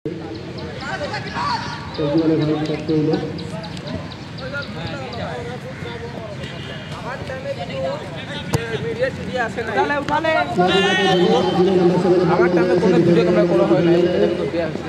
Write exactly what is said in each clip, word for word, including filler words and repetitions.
Kejuaraan nomor satu ini. আমার টাইমে কোনো ভিডিও ক্যামেরা করা হয় না, এটা তো দেয়া আছে।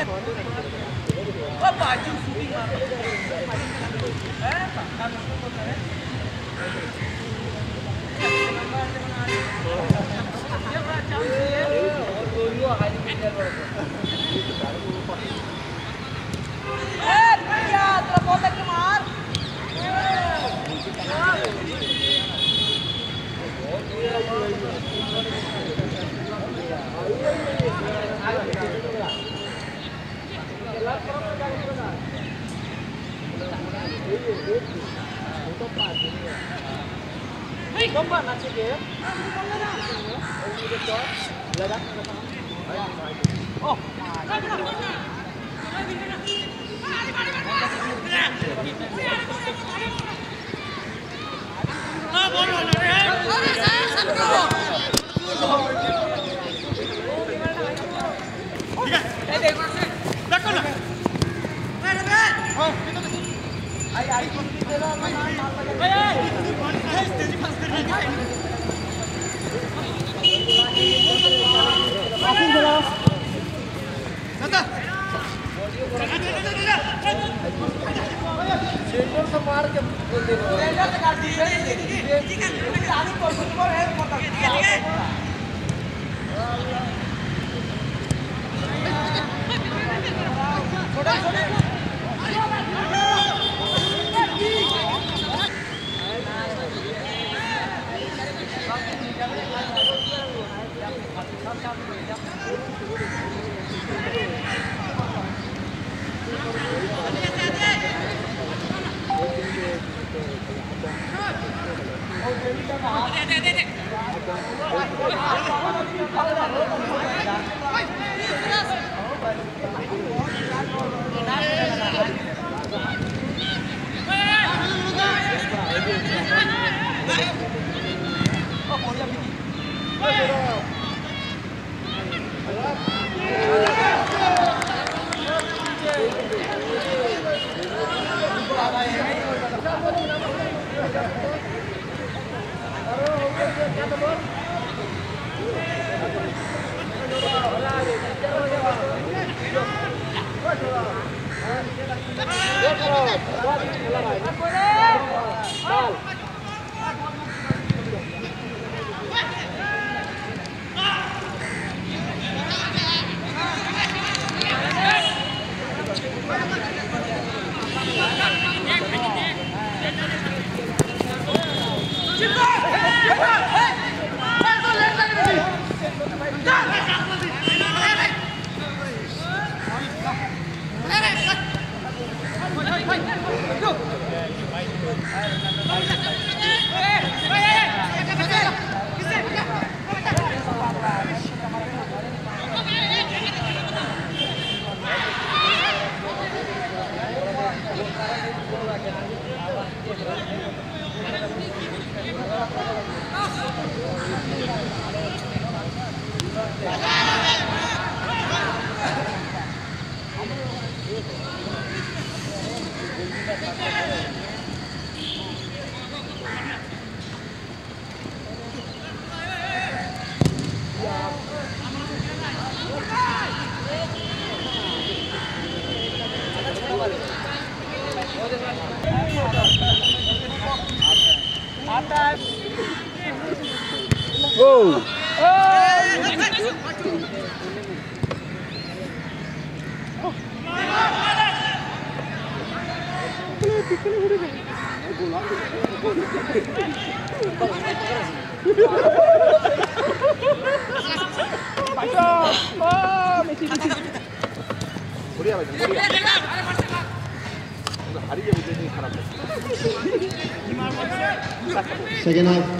Second half.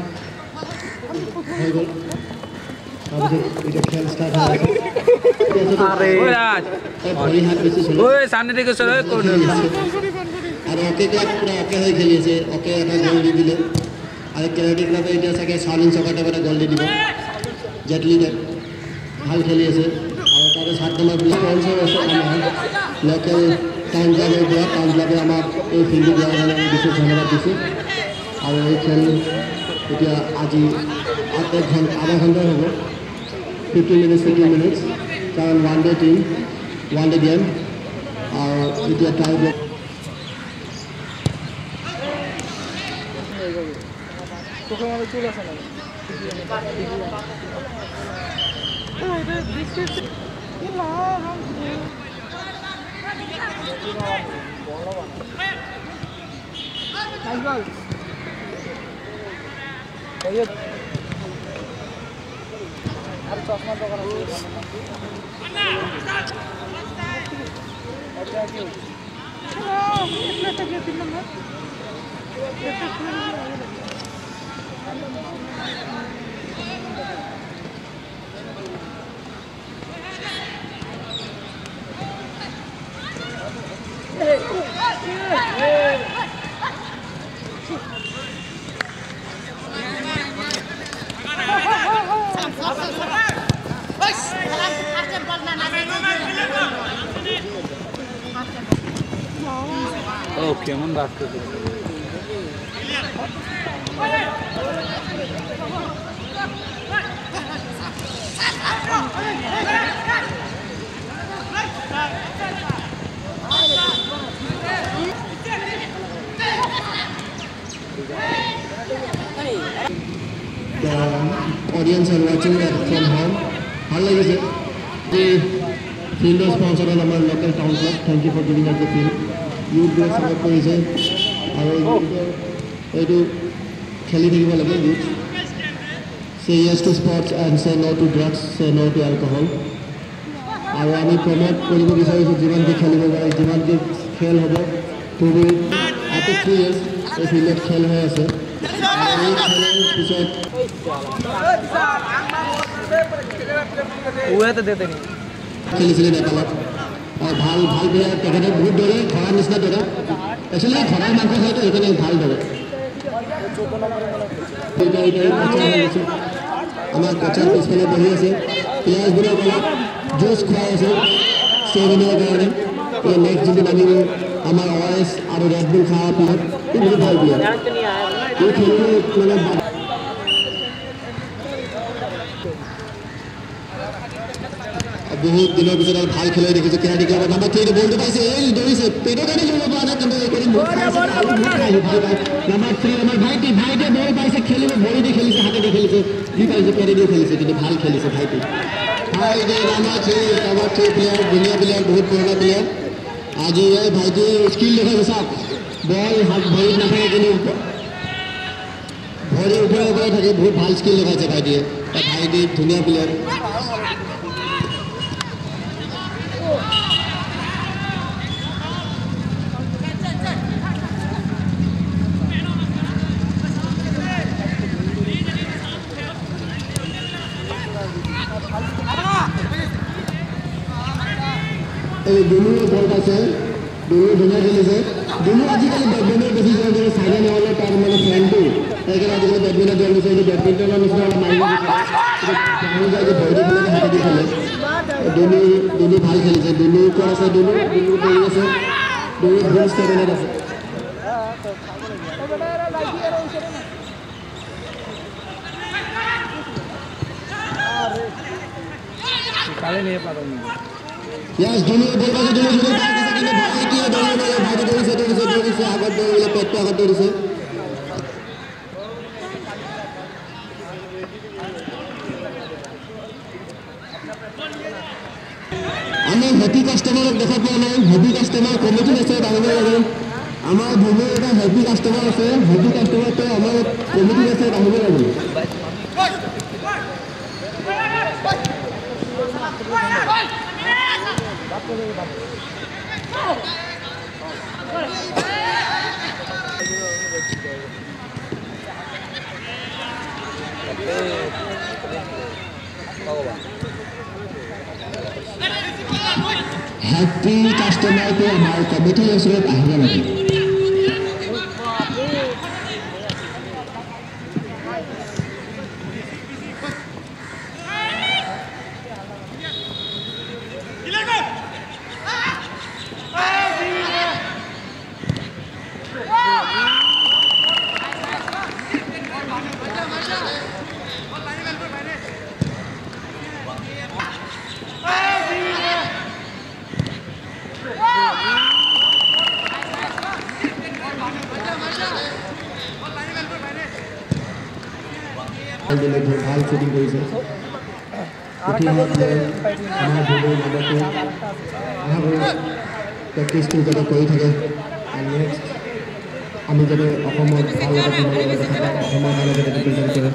ভৰি হাত বেছি চলে ওই সামনে থেকে সরে কোন আর ওকে ক্লাব পুরো ওকে হয়ে খেলিছে ওকে এটা গোল দি দিলে আর কেনেডি ক্লাবে এটা সাকে সালিন সকাটা করে গোল দি দিব জেটলি ভাল খেলিছে আর তারে সাত নম্বর প্লেয়ার অলসো আছে আমার লোকাল টাইম ক্লাবে দিয়া টাইম ক্লাবে আমার এই ফিল্ড গ্রাউন্ডে বিশেষ ধন্যবাদ দিছি আর এই খেল এটা আজি আট ঘন্টা আধা ঘন্টা হবো fifteen minutes fifteen minutes কারণ one day team one the game আৰু এতিয়া টাই ব্ৰেক তোকে চুল আছে না আর চশমা দোকান আছে Oh, কেমন বাদ করে The audience are watching that from home. How like is it? The field is sponsored by our local town club. Thank you for giving us the field. Youth group support কৰিছে আৰু এইটো খেলি থাকিব লাগে youth. Say yes to sports and say no to drugs, say no to alcohol. আৰু আমি promote কৰিব বিচাৰিছোঁ যিমানকে খেলিব পাৰে যিমানকে খেল হ'ব তুমি after three years এই ফিল্ডত খেল হৈ আছে আৰু এই খেলৰ পিছত ওয়াতে দিতে নি খেলিছিলে নেপালত আৰু ভাল ভাল প্লেয়াৰ তেখেতে বহুত দৌৰে ঘৰৰ নিচিনা দৌৰে একচুৱেলি ঘৰৰ মাংস খাইতো সেইকাৰণে ভাল দৌৰে আমাৰ কোচাৰ পিছফালে বহি আছে প্লেয়াৰ্ছবোৰে অলপ জোচ খুৱাই আছে ষ্টেমিনাৰ কাৰণে এই নেক্সট যিটো নামিব আমাৰ অ' আৰ এছ আৰু ৰেড বুল খোৱাৰ পিছত এই বহুত ভাল প্লেয়াৰ এই খেলিবলৈ মানে বহুত দিনৰ পিছত আৰু ভাল খেলাই দেখিছোঁ কেৰাটি ক্লাবত নাম্বাৰ থ্ৰী বলটো পাইছে এই দৌৰিছে পেটৰ কাৰণে দৌৰিব পৰা নাই কিন্তু এইকেইদিন বহুত নাম্বাৰ থ্ৰী আমাৰ ভাইটি ভাইটিয়ে বল পাইছে খেলিব ভৰি দি খেলিছে হাতে দি খেলিছে যি পাইছে পেটে দিও খেলিছে কিন্তু ভাল খেলিছে ভাইটি ভাইটি number three number three player ধুনীয়া প্লেয়াৰ বহুত পুৰণা প্লেয়াৰ আজি এই ভাইটিয়ে স্কিল দেখাইছে চাওক বল হাত ভৰিত নাথাকে কিন্তু ভৰি ওপৰে ওপৰে থাকে বহুত ভাল স্কিল দেখাইছে ভাইটিয়ে ভাইটি ধুনীয়া প্লেয়াৰ এই দুনু বল পাইছে দুনু ধুনীয়া খেলিছে দুনু আজিকালি বেডমিণ্টন বেছি জয় দিছে চাইনা নহ'লে তাৰ মানে ফ্ৰেণ্ডটো সেইকাৰণে আজিকালি বেডমিণ্টন জয় দিছে এইটো বেডমিণ্টনৰ নিচিনা অলপ মাৰিব বিচাৰে ভৰি দি পেলাই হাতে দি খেলে দুনু দুনু ভাল খেলিছে দুনু ক'ত আছে দুনু দুনু কৰি আছে দুনু ভাল ষ্টেমিনাত আছে কালে নিয়ে পারো না Yes, Dunu bol paise Dunu Dunu paise কিন্তু ভাইটিয়ে দৌৰি মাৰে ভাইটি দৌৰিছে দৌৰিছে দৌৰিছে আগত দৌৰিলে পেটটো আগত দৌৰিছে আমি হেপী কাষ্টমাৰক দেখা পোৱা নাই হেপী কাষ্টমাৰ কমিটি আছে ডাঙৰ ডাঙৰ আমাৰ ধুনু এটা হেপী কাষ্টমাৰ আছে হেপী কাষ্টমাৰটো আমাৰ কমিটি আছে ডাঙৰ ডাঙৰ Happy customer to our committee is with Ahmed. Happy দিলে ভাল শুটিং কৰিছে আমাৰ ভিডিঅ' লগতে আমাৰ প্ৰেক্টিছটো যাতে কৰি থাকে আৰু নেক্সট আমি যাতে অসমত ভাল এটা টিমৰ লগত থাকা অসমৰ কাৰণে যাতে ৰিপ্ৰেজেণ্ট কৰে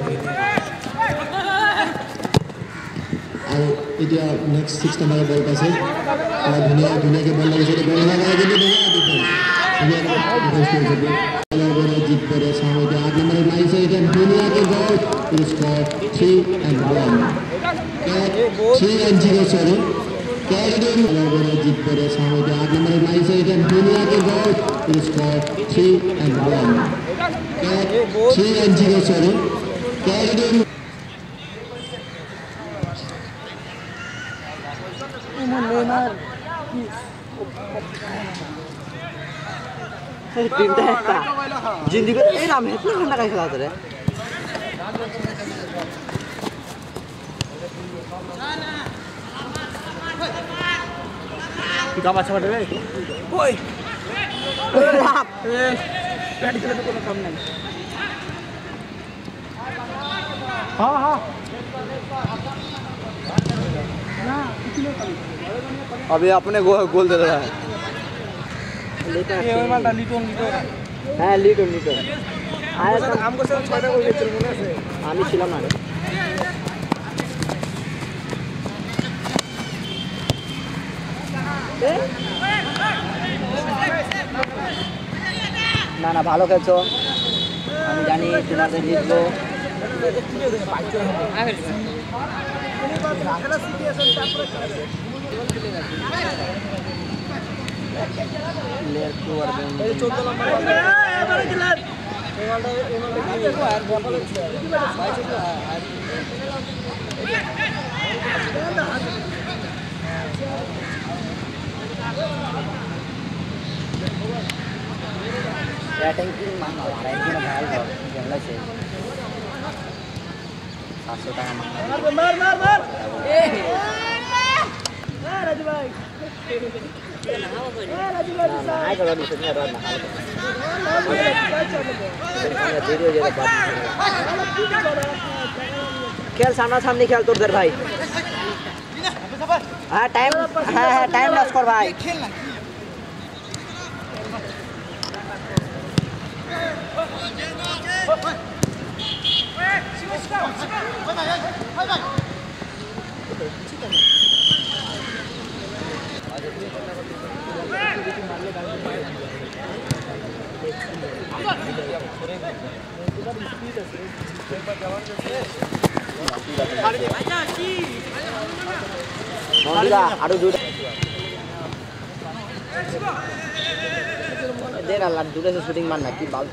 আৰু এতিয়া নেক্সট ছিক্স নাম্বাৰৰ বল পাইছে আৰু ধুনীয়া ধুনীয়াকৈ বল লাগিছে বল লগাই কিন্তু জিত কৰে চাওঁ এতিয়া আঠ নম্বৰত মাৰিছে এতিয়া ধুনীয়াকৈ ball score three and one three and zero' চৰি জিত কৰে চাওঁ এতিয়া আঠ নম্বৰত মাৰিছে এতিয়া ধুনীয়াকৈ ball score three and one three and zero' চৰি जिंदगी ए राम इतना ठंडा कैसे आता रे काम अच्छा बटे रे ओए राम ए गाड़ी चला तो कोनो काम नहीं हां हां ना अभी अपने गो, गोल दे रहा है ये मालटा लिटन लिटन হ্যাঁ লিটন লিটন আয় আমগো সব ছয়টা গোল দিয়েছিল মনে আছে আমি ছিলাম না না না ভালো খেলছো আমি জানি তোমাদের জিতবো चौदह नंबर बैटिंग की मांग आ रहा है कि ना भाई जंगल से सात सौ टाका मांग मार मार मार ए राजू भाई आई करो नहीं सुनिए रोड ना देरी हो जाएगा खेल सामना सामने खेल तो उधर भाई हाँ टाइम हाँ हाँ टाइम लॉस कर भाई आरु दूर दे ना लाड दूर से शूटिंग मारना की बाल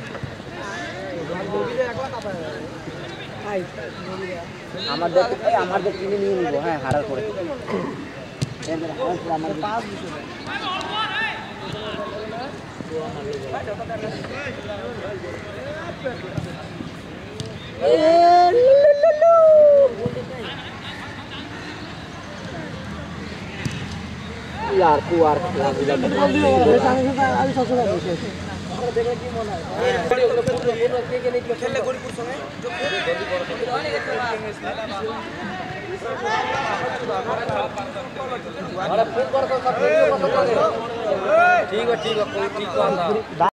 আমাদের আমাদের কিনে নিয়ে নিব হ্যাঁ হারার পরে यार कुआर ठीक है ठीक है